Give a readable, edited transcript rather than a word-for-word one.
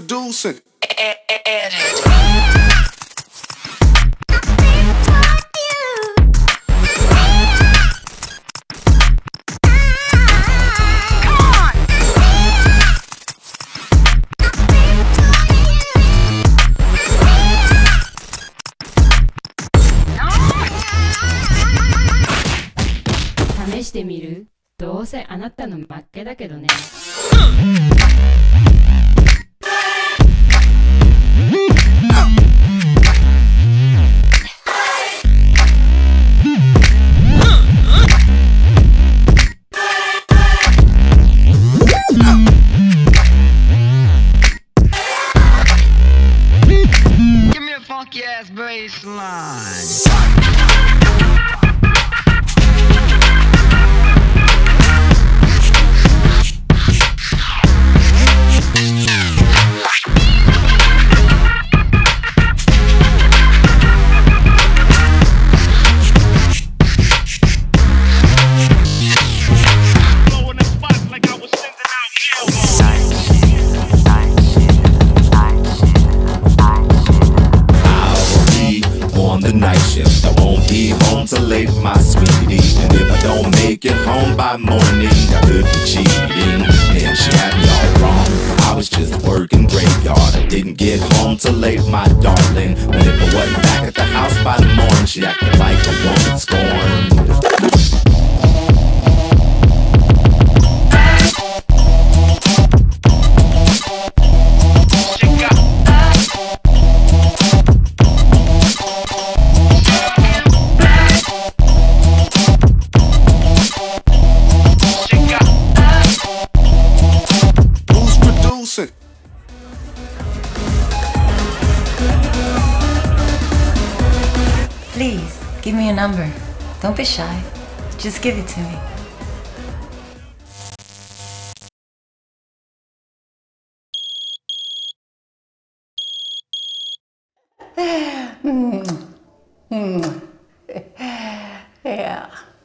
producing. 試してみる？どうせあなたの負けだけどね。 Give me a funky ass bass line. The night shift, I won't be home till late, my sweetie. And if I don't make it home by morning, I could be cheating. And she had me all wrong, I was just working graveyard. I didn't get home till late, my darling. But if I wasn't back at the house by the morning, she acted like a woman scorned. Please, give me your number. Don't be shy. Just give it to me. Yeah.